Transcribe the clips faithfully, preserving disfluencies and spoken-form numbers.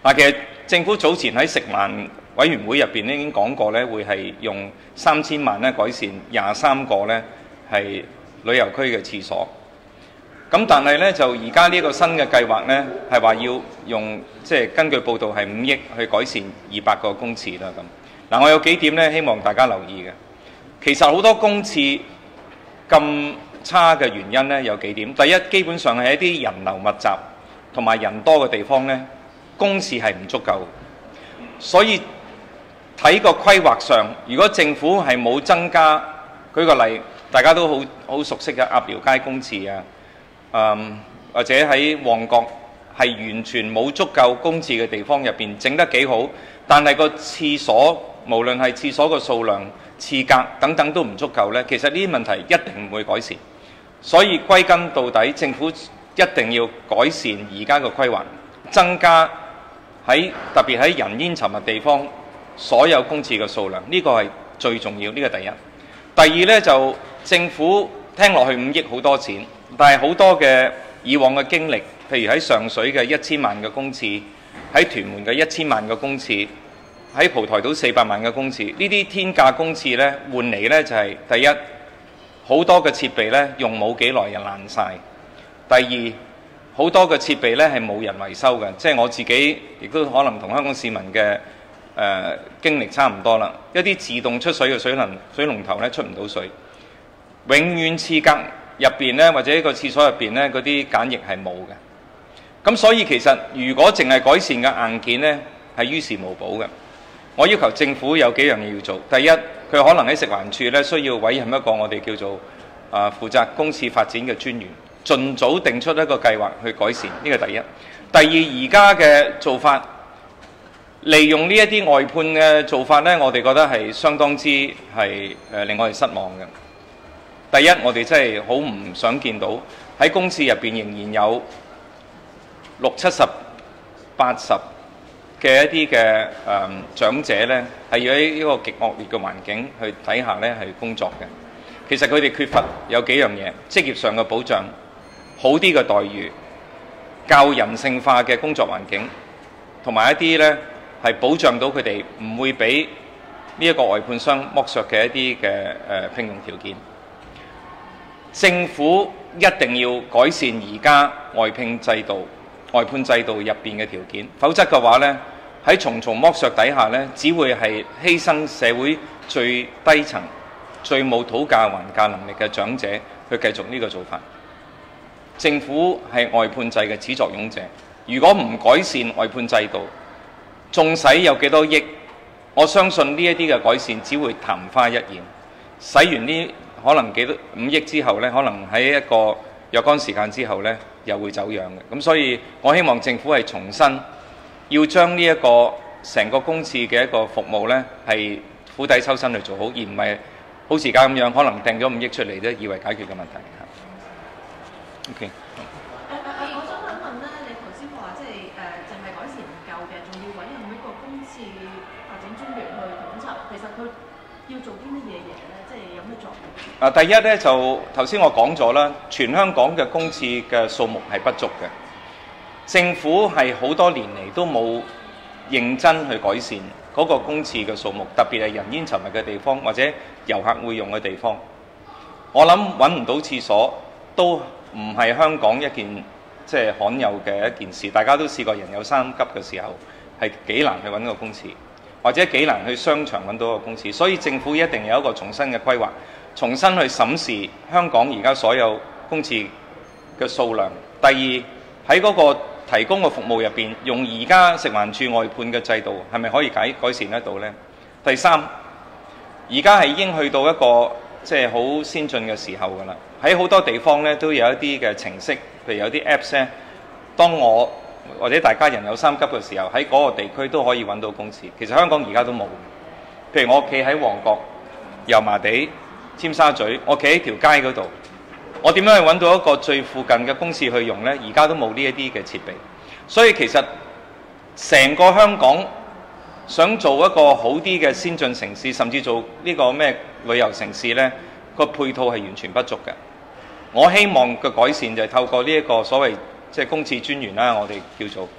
嗱，其實政府早前喺食環委員會入邊咧已經講過咧，會係用三千萬咧改善廿三個咧係旅遊區嘅廁所。咁但係咧就而家呢個新嘅計劃咧係話要用即係、就是、根據報道係五億去改善二百個公廁啦咁。嗱，我有幾點咧希望大家留意嘅。其實好多公廁咁差嘅原因咧有幾點。第一，基本上係一啲人流密集同埋人多嘅地方咧，公廁係唔足夠。所以睇個規劃上，如果政府係冇增加，舉個例，大家都好好熟悉嘅鴨寮街公廁啊，嗯，或者喺旺角係完全冇足夠公廁嘅地方入邊整得幾好，但係個廁所無論係廁所個數量、廁格等等都唔足夠呢，其實呢啲問題一定唔會改善。所以歸根到底，政府一定要改善而家嘅規劃，增加喺特別喺人煙稠密地方所有公廁嘅數量，呢、這個係最重要。呢、這個第一。第二呢，就政府聽落去五億好多錢，但係好多嘅以往嘅經歷，譬如喺上水嘅一千萬嘅公廁，喺屯門嘅一千萬嘅公廁，喺蒲台島四百萬嘅公廁，呢啲天價公廁呢，換嚟呢就係、是、第一，好多嘅設備呢用冇幾耐就爛晒；第二，好多嘅設備呢係冇人維修嘅，即係我自己亦都可能同香港市民嘅誒、呃、經歷差唔多啦。一啲自動出水嘅水龍水龍頭呢出唔到水，永遠廁格入邊呢，或者一個廁所入邊呢，嗰啲梘液係冇嘅。咁所以其實如果淨係改善嘅硬件呢，係於事無補嘅。我要求政府有幾樣嘢要做。第一，佢可能喺食環署呢需要委任一個我哋叫做啊、呃、負責公廁發展嘅專員，盡早定出一個計劃去改善，呢個第一。第二，而家嘅做法，利用呢一啲外判嘅做法呢，我哋覺得係相當之係誒、呃、令我哋失望嘅。第一，我哋真係好唔想見到喺公廁入邊仍然有六七十、八十嘅一啲嘅誒長者呢，係要喺一個極惡劣嘅環境去底下呢係工作嘅。其實佢哋缺乏有幾樣嘢，職業上嘅保障，好啲嘅待遇，較人性化嘅工作環境，同埋一啲呢係保障到佢哋唔會俾呢一個外判商剝削嘅一啲嘅誒聘用條件。政府一定要改善而家外聘制度、外判制度入邊嘅條件，否則嘅話呢，喺重重剝削底下呢，只會係犧牲社會最低層、最冇討價還價能力嘅長者去繼續呢個做法。政府係外判制嘅始作俑者，如果唔改善外判制度，縱使有幾多億，我相信呢一啲嘅改善只會曇花一現。使完呢可能幾多五億之後呢，可能喺一個若干時間之後呢，又會走樣嘅。咁所以我希望政府係重新要將呢一個成個公廁嘅一個服務呢，係釜底抽薪去做好，而唔係好似而家咁樣，可能掟咗五億出嚟都以為解決嘅問題。OK。 我想問問咧，你頭先話即係誒，淨係改善唔夠嘅，仲要委任一個公廁發展專員去統籌。其實佢要做啲乜嘢嘢咧？即係有咩作用？ 啊，第一咧就頭先我講咗啦，全香港嘅公廁嘅數目係不足嘅，政府係好多年嚟都冇認真去改善嗰個公廁嘅數目，特別係人煙稠密嘅地方或者遊客會用嘅地方。我諗揾唔到廁所都唔係香港一件即係罕有嘅一件事，大家都試過人有三急嘅時候係幾難去揾個公廁，或者幾難去商場揾到個公廁，所以政府一定有一個重新嘅規劃，重新去審視香港而家所有公廁嘅數量。第二，喺嗰個提供嘅服務入邊，用而家食環署外判嘅制度係咪可以改改善得到呢？第三，而家係已經去到一個即係好先進嘅時候㗎啦。喺好多地方咧都有一啲嘅程式，譬如有啲 Apps 咧，當我或者大家人有三急嘅時候，喺嗰個地區都可以揾到公廁。其實香港而家都冇。譬如我企喺旺角、油麻地、尖沙咀，我企喺條街嗰度，我點樣去揾到一個最附近嘅公廁去用呢？而家都冇呢一啲嘅設備。所以其實成個香港想做一個好啲嘅先進城市，甚至做呢個咩旅遊城市呢，個配套係完全不足嘅。我希望嘅改善就係透過呢一個所謂即係公廁專員啦，我哋叫做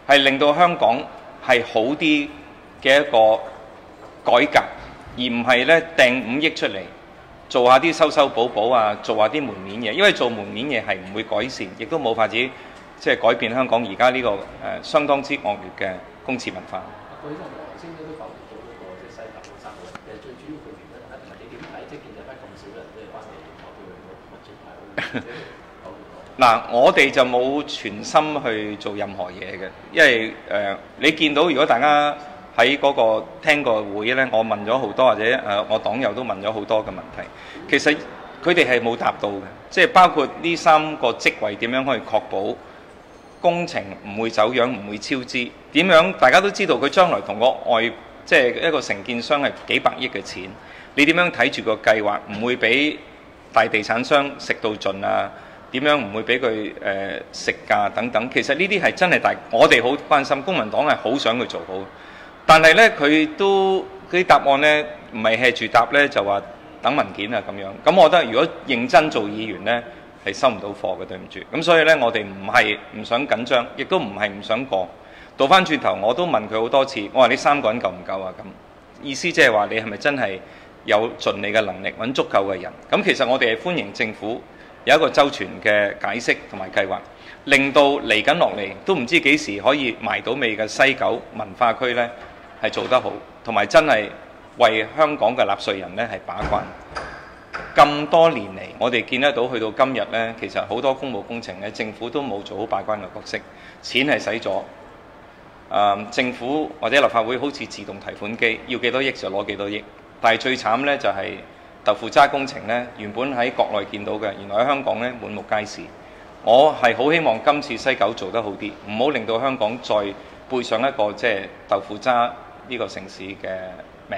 係令到香港係好啲嘅一個改革，而唔係咧掟五億出嚟做下啲修修補補啊，做下啲門面嘢。因為做門面嘢係唔會改善，亦都冇法子即係改變香港而家呢個誒、呃、相當之惡劣嘅公廁文化。 佢呢個頭先都否決咗嗰個即係西九三個人，其實最主要佢原因係唔係你點睇？即係建制派咁少人，即係關你投票去到民主派嗱，我哋就冇全心去做任何嘢嘅，因為誒、呃、你見到如果大家喺嗰個聽個會咧，我問咗好多，或者誒、呃、我黨友都問咗好多嘅問題，其實佢哋係冇答到嘅，即係包括呢三個職位點樣可以確保工程唔會走樣、唔會超支？點樣大家都知道佢將來同個外即係一個承建商係幾百億嘅錢，你點樣睇住個計劃唔會俾大地產商食到盡啊？點樣唔會俾佢誒食價等等？其實呢啲係真係大我哋好關心，公民黨係好想佢做好，但係呢，佢都嗰啲答案呢，唔係 hea 住答呢，就話等文件啊咁樣。咁我覺得如果認真做議員呢，係收唔到貨嘅，對唔住。咁所以呢，我哋唔係唔想緊張，亦都唔係唔想過。倒翻轉頭，我都問佢好多次，我話你三個人夠唔夠啊？咁意思即係話你係咪真係有盡你嘅能力揾足夠嘅人？咁其實我哋係歡迎政府有一個周全嘅解釋同埋計劃，令到嚟緊落嚟都唔知幾時可以埋到尾嘅西九文化區呢係做得好，同埋真係為香港嘅納稅人呢係把關。咁多年嚟，我哋見得到去到今日呢，其實好多公務工程呢，政府都冇做好把關嘅角色，錢係使咗。誒，政府或者立法會好似自動提款機，要幾多億就攞幾多億。但係最慘呢，就係豆腐渣工程呢，原本喺國內見到嘅，原來喺香港呢滿目皆是。我係好希望今次西九做得好啲，唔好令到香港再背上一個即係豆腐渣呢個城市嘅名。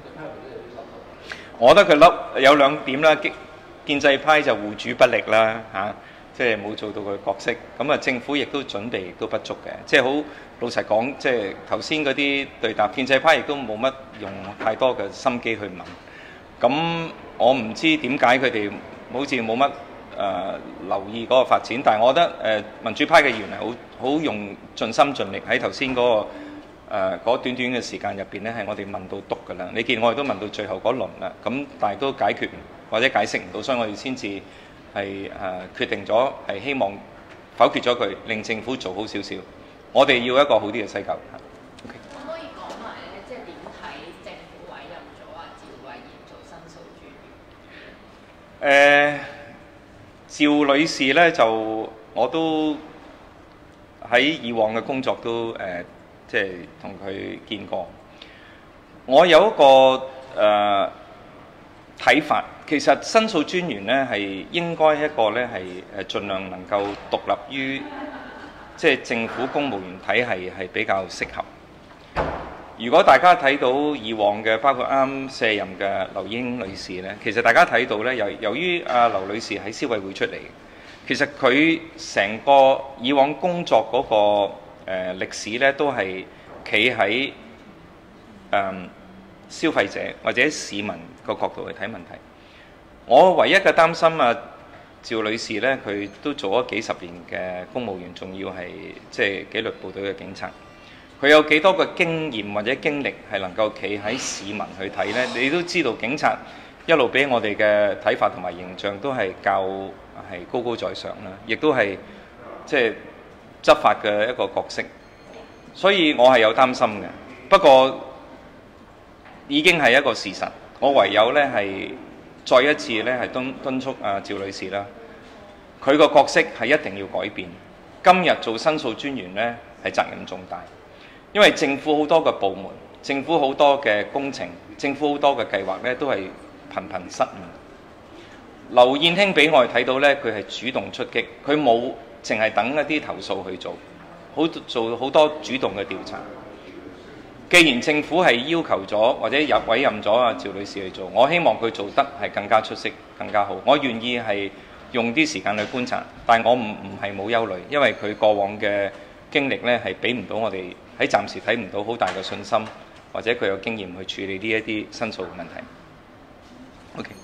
我覺得佢笠有兩點啦，建制派就護主不力啦嚇。啊即係冇做到佢角色，咁啊政府亦都準備亦都不足嘅，即係好老實講，即係頭先嗰啲對答，建制派亦都冇乜用太多嘅心機去問。咁我唔知點解佢哋好似冇乜誒留意嗰個發展，但係我覺得誒、呃、民主派嘅議員係好好用盡心盡力喺頭先嗰個誒嗰、呃、短短嘅時間入邊咧，係我哋問到篤㗎啦。你見我哋都問到最後嗰輪啦，咁但係都解決或者解釋唔到，所以我哋先至係誒、呃、決定咗係希望否決咗佢，令政府做好少少。我哋要一個好啲嘅西九。 可唔可以講埋咧？即係點睇政府委任咗阿趙慧賢做申訴專員？ 誒、呃，趙女士咧就我都喺以往嘅工作都誒、呃，即係同佢見過。我有一個誒睇、呃、法。其實申訴專員咧係應該一個咧係誒盡量能夠獨立於即係政府公務員體系係比較適合。如果大家睇到以往嘅包括啱卸任嘅劉英女士咧，其實大家睇到咧由由於阿劉女士喺消委會出嚟，其實佢成個以往工作嗰、那個誒、呃、歷史咧都係企喺誒消費者或者市民個角度去睇問題。我唯一嘅擔心啊，趙女士呢，佢都做咗幾十年嘅公務員，仲要係即係紀律部隊嘅警察。佢有幾多個經驗或者經歷係能夠企喺市民去睇呢？你都知道警察一路俾我哋嘅睇法同埋形象都係較係高高在上啦，亦都係即係執法嘅一個角色。所以我係有擔心嘅。不過已經係一個事實，我唯有呢係。再一次咧，係敦敦促啊趙女士啦，佢個角色係一定要改變。今日做申訴專員咧，係責任重大，因為政府好多嘅部門、政府好多嘅工程、政府好多嘅計劃咧，都係頻頻失誤。劉燕卿俾我哋睇到咧，佢係主動出擊，佢冇淨係等一啲投訴去做，好做好多主動嘅調查。既然政府係要求咗或者入委任咗阿趙女士去做，我希望佢做得係更加出色、更加好。我願意係用啲時間去觀察，但係我唔唔係冇憂慮，因為佢過往嘅經歷咧係俾唔到我哋喺暫時睇唔到好大嘅信心，或者佢有經驗去處理呢一啲申訴嘅問題。OK。